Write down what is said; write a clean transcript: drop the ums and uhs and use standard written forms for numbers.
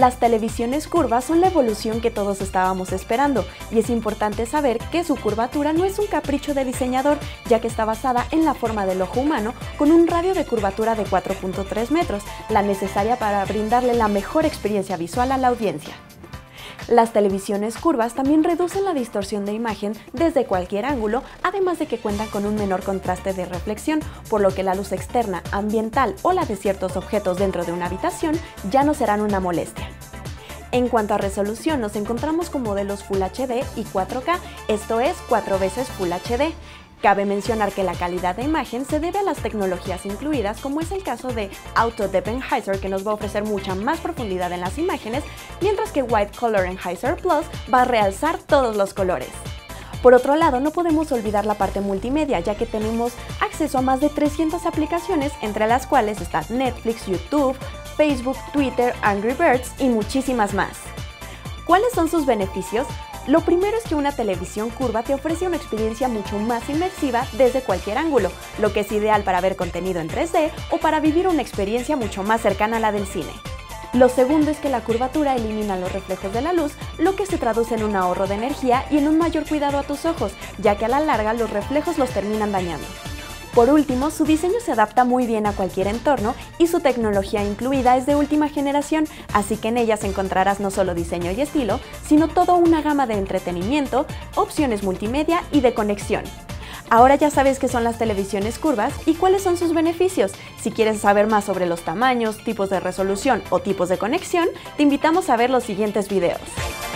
Las televisiones curvas son la evolución que todos estábamos esperando, y es importante saber que su curvatura no es un capricho de diseñador, ya que está basada en la forma del ojo humano con un radio de curvatura de 4.3 metros, la necesaria para brindarle la mejor experiencia visual a la audiencia. Las televisiones curvas también reducen la distorsión de imagen desde cualquier ángulo, además de que cuentan con un menor contraste de reflexión, por lo que la luz externa, ambiental o la de ciertos objetos dentro de una habitación ya no serán una molestia. En cuanto a resolución, nos encontramos con modelos Full HD y 4K, esto es 4 veces Full HD. Cabe mencionar que la calidad de imagen se debe a las tecnologías incluidas, como es el caso de Auto Depth Enhancer, que nos va a ofrecer mucha más profundidad en las imágenes, mientras que White Color Enhancer Plus va a realzar todos los colores. Por otro lado, no podemos olvidar la parte multimedia, ya que tenemos acceso a más de 300 aplicaciones, entre las cuales están Netflix, YouTube, Facebook, Twitter, Angry Birds y muchísimas más. ¿Cuáles son sus beneficios? Lo primero es que una televisión curva te ofrece una experiencia mucho más inmersiva desde cualquier ángulo, lo que es ideal para ver contenido en 3D o para vivir una experiencia mucho más cercana a la del cine. Lo segundo es que la curvatura elimina los reflejos de la luz, lo que se traduce en un ahorro de energía y en un mayor cuidado a tus ojos, ya que a la larga los reflejos los terminan dañando. Por último, su diseño se adapta muy bien a cualquier entorno y su tecnología incluida es de última generación, así que en ellas encontrarás no solo diseño y estilo, sino toda una gama de entretenimiento, opciones multimedia y de conexión. Ahora ya sabes qué son las televisiones curvas y cuáles son sus beneficios. Si quieres saber más sobre los tamaños, tipos de resolución o tipos de conexión, te invitamos a ver los siguientes videos.